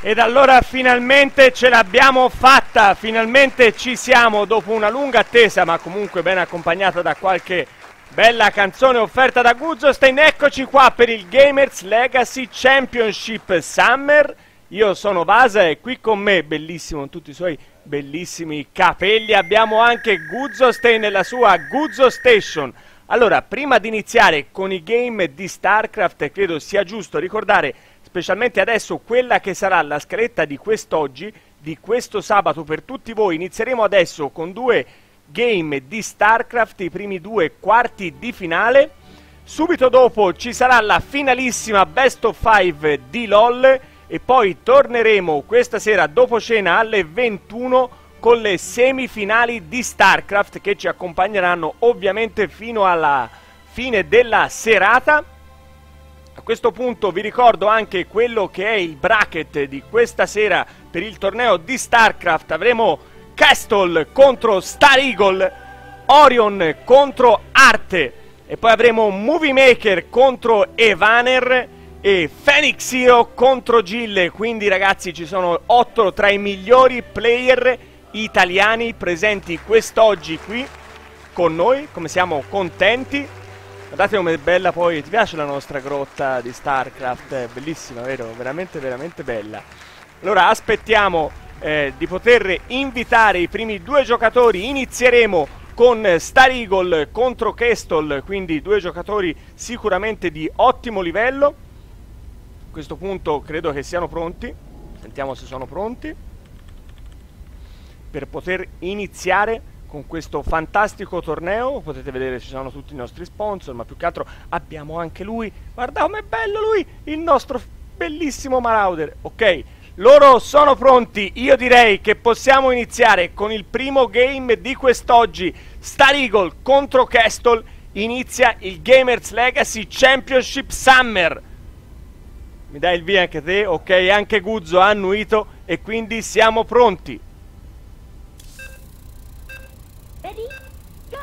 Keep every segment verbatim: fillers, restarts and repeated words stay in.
Ed allora finalmente ce l'abbiamo fatta, finalmente ci siamo dopo una lunga attesa, ma comunque ben accompagnata da qualche bella canzone offerta da Guzzostein. Eccoci qua per il Gamers Legacy Championship Summer. Io sono Vasa e qui con me, bellissimo, con tutti i suoi bellissimi capelli, abbiamo anche Guzzostein nella sua Guzzo Station. Allora, prima di iniziare con i game di StarCraft, credo sia giusto ricordare specialmente adesso quella che sarà la scaletta di quest'oggi, di questo sabato per tutti voi. Inizieremo adesso con due game di StarCraft, i primi due quarti di finale. Subito dopo ci sarà la finalissima Best of Five di LoL e poi torneremo questa sera dopo cena alle ventuno con le semifinali di StarCraft che ci accompagneranno ovviamente fino alla fine della serata. A questo punto vi ricordo anche quello che è il bracket di questa sera per il torneo di StarCraft. Avremo Castle contro Star Eagle, Orion contro Arte e poi avremo Movie Maker contro Evaner e Phoenix Hero contro Gille. Quindi ragazzi ci sono otto tra i migliori player italiani presenti quest'oggi qui con noi, come siamo contenti. Guardate com'è bella poi, ti piace la nostra grotta di StarCraft? È bellissima, vero? Veramente, veramente bella. Allora aspettiamo eh, di poter invitare i primi due giocatori. Inizieremo con Star Eagle contro Castle, quindi due giocatori sicuramente di ottimo livello. A questo punto credo che siano pronti. Sentiamo se sono pronti per poter iniziare con questo fantastico torneo. Potete vedere ci sono tutti i nostri sponsor, ma più che altro abbiamo anche lui. Guarda com'è bello lui, il nostro bellissimo Marauder. Ok, loro sono pronti. Io direi che possiamo iniziare con il primo game di quest'oggi. Star Eagle contro Castle. Inizia il Gamers Legacy Championship Summer. Mi dai il via anche te? Ok, anche Guzzo ha annuito e quindi siamo pronti. Ready? Go!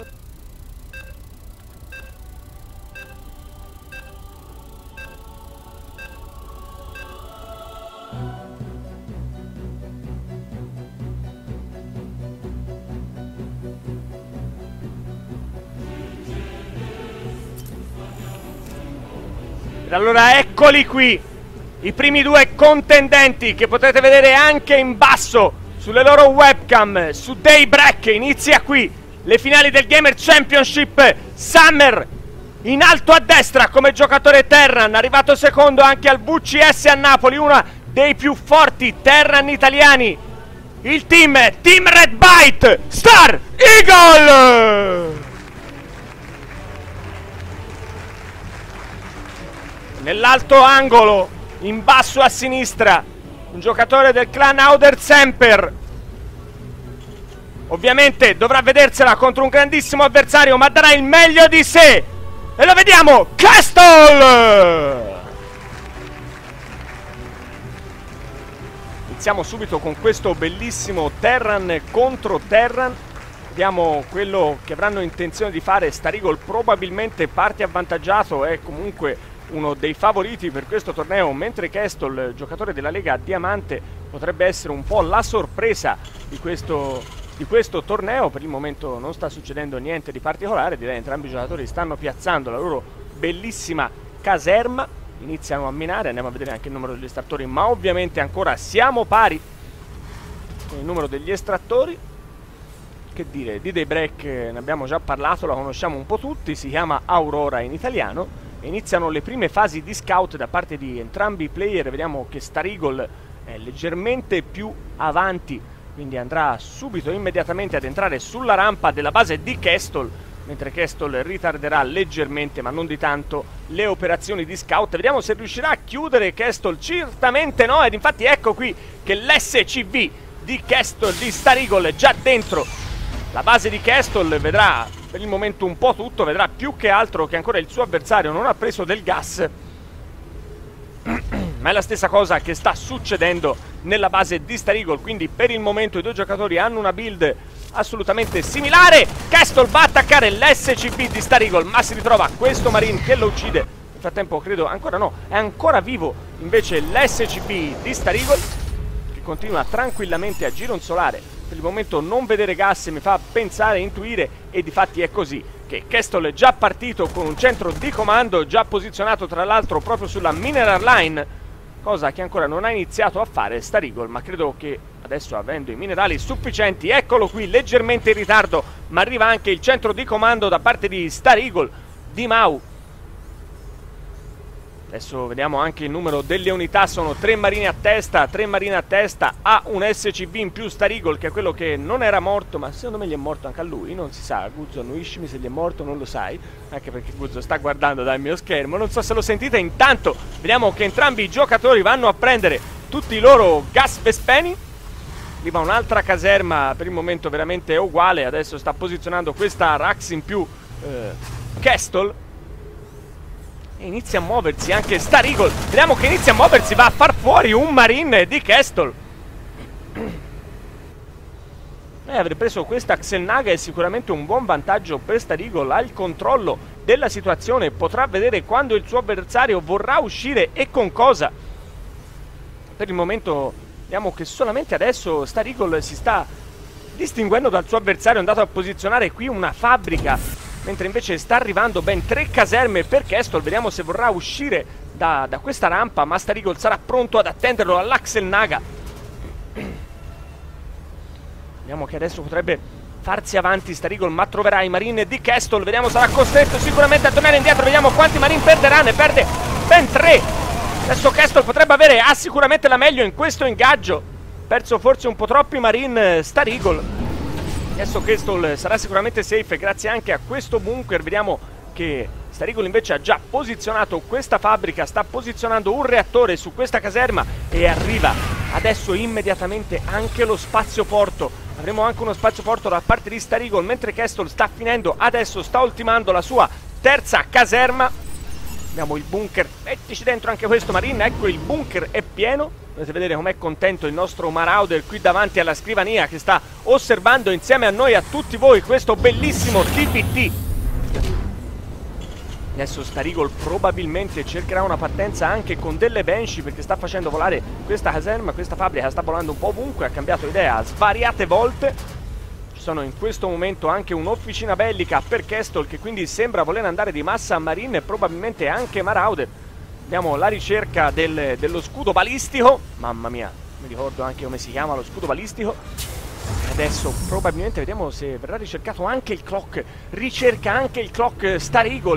Ed allora eccoli qui, i primi due contendenti che potete vedere anche in basso sulle loro webcam, su Daybreak. Inizia qui le finali del Gamer Championship Summer. In alto a destra come giocatore Terran, arrivato secondo anche al V C S a Napoli, uno dei più forti Terran italiani. Il team è Team Red Byte Star Eagle. Nell'alto angolo, in basso a sinistra, un giocatore del clan Auder Semper. Ovviamente dovrà vedersela contro un grandissimo avversario, ma darà il meglio di sé. E lo vediamo, Castle! Iniziamo subito con questo bellissimo Terran contro Terran. Vediamo quello che avranno intenzione di fare. Star Eagle probabilmente parte avvantaggiato, è comunque uno dei favoriti per questo torneo, mentre Castle, giocatore della Lega Diamante, potrebbe essere un po' la sorpresa di questo, di questo torneo. Per il momento non sta succedendo niente di particolare, direi entrambi i giocatori stanno piazzando la loro bellissima caserma, iniziano a minare, andiamo a vedere anche il numero degli estrattori, ma ovviamente ancora siamo pari con il numero degli estrattori. Che dire, di Daybreak ne abbiamo già parlato, la conosciamo un po' tutti, si chiama Aurora in italiano. Iniziano le prime fasi di scout da parte di entrambi i player. Vediamo che Star Eagle è leggermente più avanti, quindi andrà subito, immediatamente ad entrare sulla rampa della base di Castle, mentre Castle ritarderà leggermente, ma non di tanto, le operazioni di scout. Vediamo se riuscirà a chiudere Castle. Certamente no, ed infatti ecco qui che l'S C V di Castle, di Star Eagle, è già dentro la base di Castle. Vedrà per il momento un po' tutto, vedrà più che altro che ancora il suo avversario non ha preso del gas. Ma è la stessa cosa che sta succedendo nella base di Star Eagle, quindi per il momento i due giocatori hanno una build assolutamente similare. Castle va a attaccare l'S C V di Star Eagle, ma si ritrova questo Marine che lo uccide. Nel frattempo credo, ancora no, è ancora vivo invece l'S C B di Star Eagle, che continua tranquillamente a gironzolare. Per il momento non vedere gas mi fa pensare, intuire, e difatti è così, che Kestrel è già partito con un centro di comando, già posizionato tra l'altro proprio sulla Mineral Line, cosa che ancora non ha iniziato a fare Star Eagle, ma credo che adesso, avendo i minerali sufficienti, eccolo qui, leggermente in ritardo, ma arriva anche il centro di comando da parte di Star Eagle, di Mau. Adesso vediamo anche il numero delle unità, sono tre marine a testa, tre marine a testa, ha un S C B in più Star Eagle, che è quello che non era morto, ma secondo me gli è morto anche a lui, non si sa. Guzzo, annuiscimi se gli è morto, non lo sai, anche perché Guzzo sta guardando dal mio schermo, non so se lo sentite. Intanto vediamo che entrambi i giocatori vanno a prendere tutti i loro gas vespeni. Arriva un'altra caserma, per il momento veramente uguale, adesso sta posizionando questa Rax in più eh, Kestrel. E inizia a muoversi anche Star Eagle. Vediamo che inizia a muoversi, va a far fuori un marine di Kestrel. E aver preso questa Xel'Naga è sicuramente un buon vantaggio per Star Eagle. Ha il controllo della situazione, potrà vedere quando il suo avversario vorrà uscire e con cosa. Per il momento vediamo che solamente adesso Star Eagle si sta distinguendo dal suo avversario, è andato a posizionare qui una fabbrica, mentre invece sta arrivando ben tre caserme per Kestrel. Vediamo se vorrà uscire da, da questa rampa, ma Star Eagle sarà pronto ad attenderlo alla Xel'Naga. Vediamo che adesso potrebbe farsi avanti Star Eagle, ma troverà i marine di Kestrel. Vediamo, sarà costretto sicuramente a tornare indietro. Vediamo quanti marine perderà, ne perde ben tre. Adesso Kestrel potrebbe avere, ha sicuramente la meglio in questo ingaggio. Perso forse un po' troppi marine Star Eagle. Adesso Kestrel sarà sicuramente safe grazie anche a questo bunker. Vediamo che Star Eagle invece ha già posizionato questa fabbrica, sta posizionando un reattore su questa caserma e arriva adesso immediatamente anche lo spazioporto. Avremo anche uno spazioporto da parte di Star Eagle, mentre Kestrel sta finendo, adesso sta ultimando la sua terza caserma. Abbiamo il bunker, mettici dentro anche questo marine, ecco il bunker è pieno. Potete vedere com'è contento il nostro Marauder qui davanti alla scrivania, che sta osservando insieme a noi, a tutti voi, questo bellissimo T V T. Adesso Star Eagle probabilmente cercherà una partenza anche con delle Banshee, perché sta facendo volare questa caserma, questa fabbrica sta volando un po' ovunque, ha cambiato idea svariate volte. Ci sono in questo momento anche un'officina bellica per Kestrel, che quindi sembra voler andare di massa a marine e probabilmente anche Marauder. Vediamo la ricerca del, dello scudo balistico. Mamma mia, mi ricordo anche come si chiama lo scudo balistico. Adesso probabilmente vediamo se verrà ricercato anche il clock. Ricerca anche il clock Star Eagle.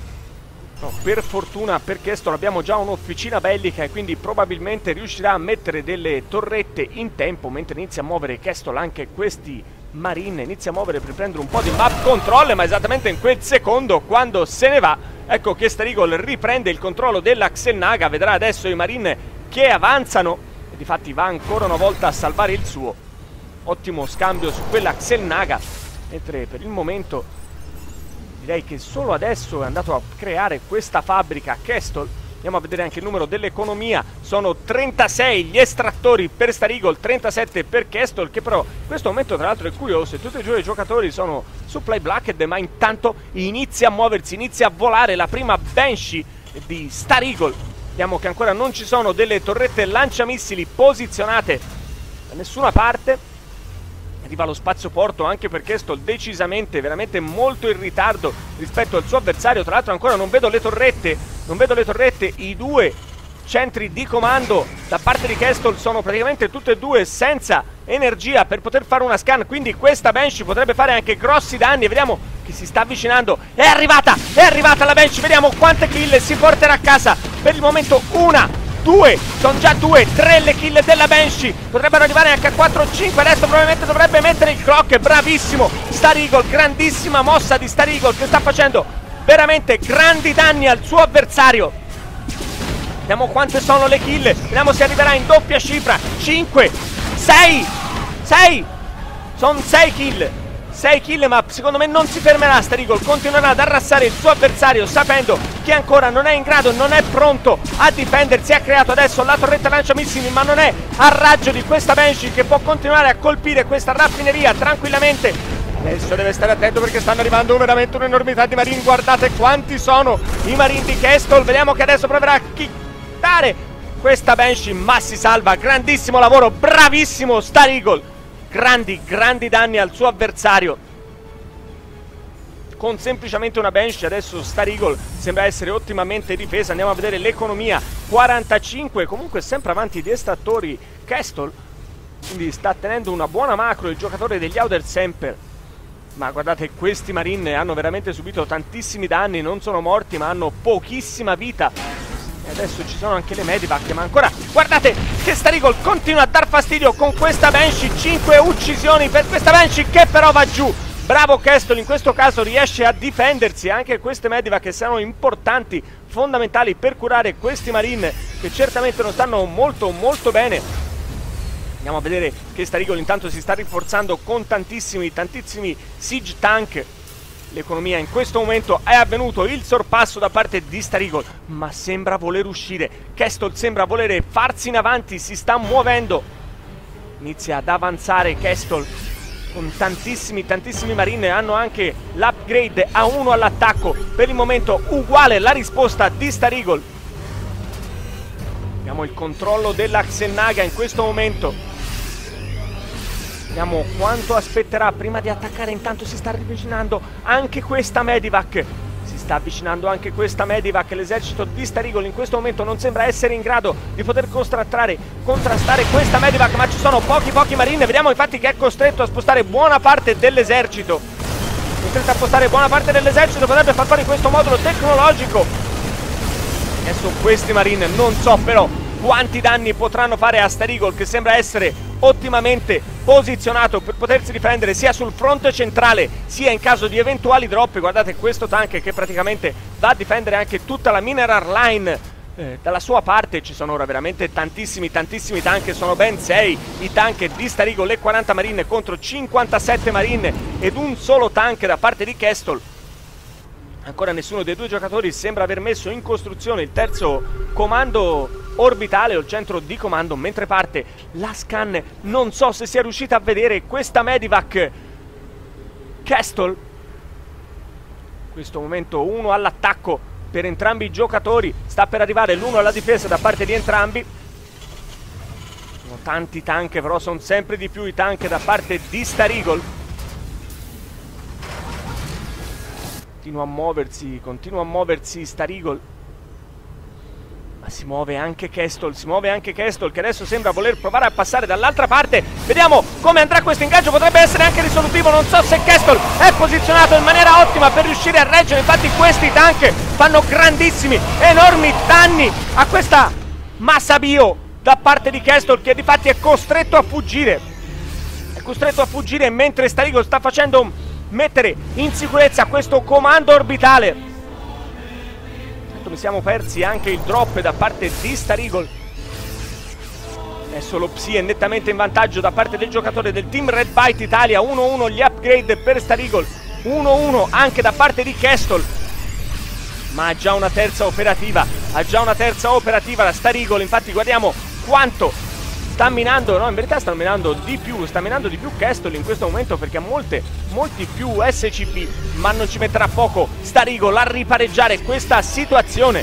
No, per fortuna per Kestrel abbiamo già un'officina bellica e quindi probabilmente riuscirà a mettere delle torrette in tempo, mentre inizia a muovere Kestrel anche questi marine. Inizia a muovere per prendere un po' di map control, ma esattamente in quel secondo, quando se ne va, ecco che Star Eagle riprende il controllo della Xel'Naga. Vedrà adesso i marine che avanzano e difatti va ancora una volta a salvare il suo. Ottimo scambio su quella Xel'Naga, mentre per il momento direi che solo adesso è andato a creare questa fabbrica a Kestrel. Andiamo a vedere anche il numero dell'economia. Sono trentasei gli estrattori per Star Eagle, trentasette per Kestrel, che però in questo momento tra l'altro è curioso e tutti e due i giocatori sono supply blacked, ma intanto inizia a muoversi, inizia a volare la prima Banshee di Star Eagle. Vediamo che ancora non ci sono delle torrette lanciamissili posizionate da nessuna parte. Arriva lo spazioporto anche per Kestrel, decisamente, veramente molto in ritardo rispetto al suo avversario. Tra l'altro ancora non vedo le torrette, non vedo le torrette, i due centri di comando da parte di Kestrel sono praticamente tutte e due senza energia per poter fare una scan, quindi questa Banshee potrebbe fare anche grossi danni. Vediamo che si sta avvicinando, è arrivata, è arrivata la Banshee, vediamo quante kill si porterà a casa. Per il momento una, due, sono già due, tre le kill della Banshee, potrebbero arrivare anche a quattro cinque, adesso probabilmente dovrebbe mettere il clock. Bravissimo Star Eagle, grandissima mossa di Star Eagle che sta facendo veramente grandi danni al suo avversario. Vediamo quante sono le kill, vediamo se arriverà in doppia cifra. Cinque, sei, sei, sono sei kill, sei kill, ma secondo me non si fermerà Star Eagle, continuerà ad arrassare il suo avversario sapendo che ancora non è in grado, non è pronto a difendersi. Ha creato adesso la torretta lanciamissili, ma non è a raggio di questa Banshee che può continuare a colpire questa raffineria tranquillamente. Adesso deve stare attento perché stanno arrivando veramente un'enormità di marine. Guardate quanti sono i marine di Kestrel. Vediamo che adesso proverà a kickare questa Banshee, ma si salva. Grandissimo lavoro, bravissimo Star Eagle. Grandi, grandi danni al suo avversario con semplicemente una Banshee. Adesso Star Eagle sembra essere ottimamente difesa. Andiamo a vedere l'economia, quarantacinque, comunque sempre avanti di estrattori Kestrel, quindi sta tenendo una buona macro il giocatore degli Outer Semper. Ma guardate, questi Marine hanno veramente subito tantissimi danni, non sono morti ma hanno pochissima vita. E adesso ci sono anche le Medivac, ma ancora guardate che Star Eagle continua a dar fastidio con questa Banshee. Cinque uccisioni per questa Banshee che però va giù. Bravo Kestrel, in questo caso riesce a difendersi. Anche queste Medivac che sono importanti, fondamentali per curare questi Marine che certamente non stanno molto molto bene. Andiamo a vedere che Star Eagle intanto si sta rinforzando con tantissimi, tantissimi siege tank. L'economia in questo momento è avvenuto il sorpasso da parte di Star Eagle, ma sembra voler uscire. Kestrel sembra volere farsi in avanti, si sta muovendo. Inizia ad avanzare Kestrel con tantissimi, tantissimi Marine. Hanno anche l'upgrade a uno all'attacco. Per il momento uguale la risposta di Star Eagle. Abbiamo il controllo della Xennaga in questo momento. Vediamo quanto aspetterà prima di attaccare. Intanto si sta avvicinando anche questa Medivac. Si sta avvicinando anche questa Medivac. L'esercito di Star Eagle in questo momento non sembra essere in grado di poter contrastare, contrastare questa Medivac, ma ci sono pochi pochi Marine. Vediamo infatti che è costretto a spostare buona parte dell'esercito. Costretto a spostare buona parte dell'esercito. Potrebbe far fare questo modulo tecnologico. Adesso questi Marine non so però quanti danni potranno fare a Star Eagle, che sembra essere ottimamente posizionato per potersi difendere sia sul fronte centrale sia in caso di eventuali drop. Guardate questo tank che praticamente va a difendere anche tutta la mineral line eh, dalla sua parte. Ci sono ora veramente tantissimi tantissimi tank, sono ben sei i tank di Star Eagle, le quaranta Marine contro cinquantasette Marine ed un solo tank da parte di Kestrel. Ancora nessuno dei due giocatori sembra aver messo in costruzione il terzo comando orbitale o il centro di comando, mentre parte la scan. Non so se sia riuscita a vedere questa Medivac Kestrel. In questo momento uno all'attacco per entrambi i giocatori, sta per arrivare l'uno alla difesa da parte di entrambi. Sono tanti tank, però sono sempre di più i tank da parte di Star Eagle. Continua a muoversi, continua a muoversi Star Eagle. Ma si muove anche Kestrel, si muove anche Kestrel, che adesso sembra voler provare a passare dall'altra parte. Vediamo come andrà questo ingaggio, potrebbe essere anche risolutivo. Non so se Kestrel è posizionato in maniera ottima per riuscire a reggere. Infatti questi tank fanno grandissimi, enormi danni a questa massa bio da parte di Kestrel, che difatti è costretto a fuggire. È costretto a fuggire mentre Star Eagle sta facendo mettere in sicurezza questo comando orbitale. Tanto mi siamo persi anche il drop da parte di Star Eagle. Adesso lo Psi è nettamente in vantaggio da parte del giocatore del team Red Byte Italia. uno uno gli upgrade per Star Eagle, uno uno anche da parte di Kestrel, ma ha già una terza operativa. Ha già una terza operativa la Star Eagle. Infatti guardiamo quanto sta minando, no, in verità sta minando di più, sta minando di più Kestrel in questo momento, perché ha molte, molti più S C P, ma non ci metterà poco Star Eagle a ripareggiare questa situazione.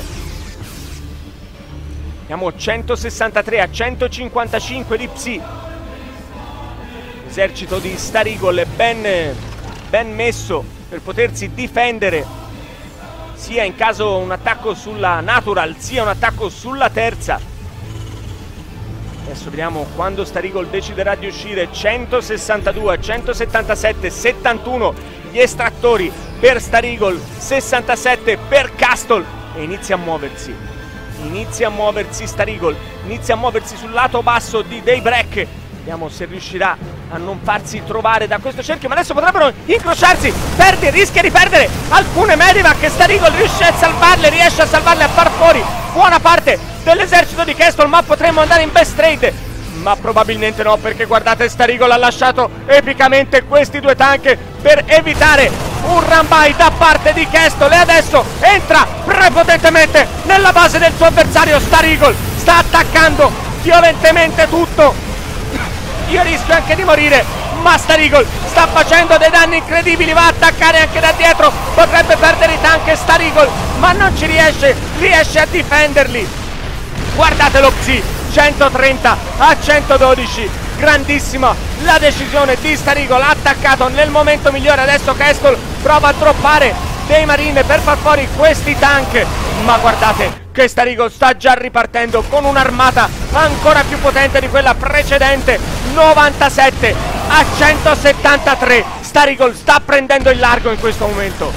Siamo centosessantatré a centocinquantacinque di Psi. L'esercito di Star Eagle è ben, ben messo per potersi difendere, sia in caso un attacco sulla Natural, sia un attacco sulla terza. Adesso vediamo quando Star Eagle deciderà di uscire. Centosessantadue, centosettantasette, settantuno gli estrattori per Star Eagle, sessantasette per Kestrel, e inizia a muoversi. Inizia a muoversi Star Eagle, inizia a muoversi sul lato basso di Daybreak. Vediamo se riuscirà a non farsi trovare da questo cerchio, ma adesso potrebbero incrociarsi. Perde, rischia di perdere alcune Medivac, che Star Eagle riesce a salvarle, riesce a salvarle, a far fuori buona parte dell'esercito di Kestrel. Ma potremmo andare in best trade, ma probabilmente no, perché guardate, Star Eagle ha lasciato epicamente questi due tank per evitare un run-by da parte di Kestrel, e adesso entra prepotentemente nella base del suo avversario. Star Eagle sta attaccando violentemente tutto. Io rischio anche di morire, ma Star Eagle sta facendo dei danni incredibili. Va a attaccare anche da dietro, potrebbe perdere i tank Star Eagle, ma non ci riesce, riesce a difenderli. Guardatelo Xi, centotrenta a centododici, grandissima la decisione di Star Eagle, attaccato nel momento migliore. Adesso Castle prova a droppare dei Marine per far fuori questi tank, ma guardate che Star Eagle sta già ripartendo con un'armata ancora più potente di quella precedente. Novantasette a centosettantatré, Star Eagle sta prendendo il largo in questo momento,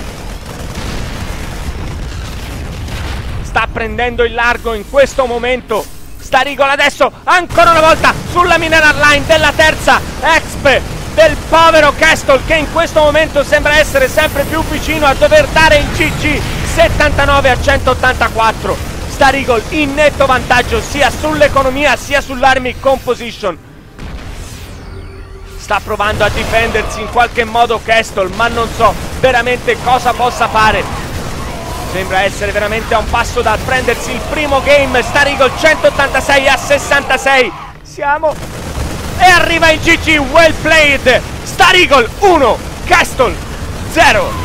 sta prendendo il largo in questo momento Star Eagle. Adesso ancora una volta sulla mineral line della terza exp del povero Castle, che in questo momento sembra essere sempre più vicino a dover dare il G G. Settantanove a centottantaquattro, Star Eagle in netto vantaggio sia sull'economia sia sull'army composition. Sta provando a difendersi in qualche modo Castle, ma non so veramente cosa possa fare. Sembra essere veramente a un passo dal prendersi il primo game. Star Eagle centottantasei a sessantasei, siamo, e arriva il G G. Well played, Star Eagle uno, Castle zero.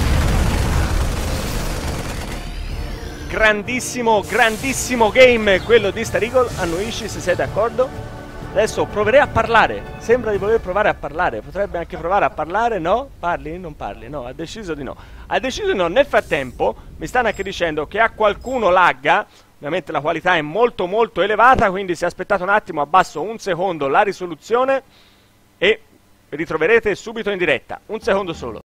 Grandissimo, grandissimo game quello di Star Eagle. Annuisci se sei d'accordo. Adesso proverei a parlare. Sembra di voler provare a parlare. Potrebbe anche provare a parlare, no? Parli? Non parli? No, ha deciso di no. Ha deciso di no. Nel frattempo mi stanno anche dicendo che a qualcuno lagga. Ovviamente la qualità è molto molto elevata, quindi se aspettate un attimo abbasso un secondo la risoluzione e vi ritroverete subito in diretta. Un secondo solo.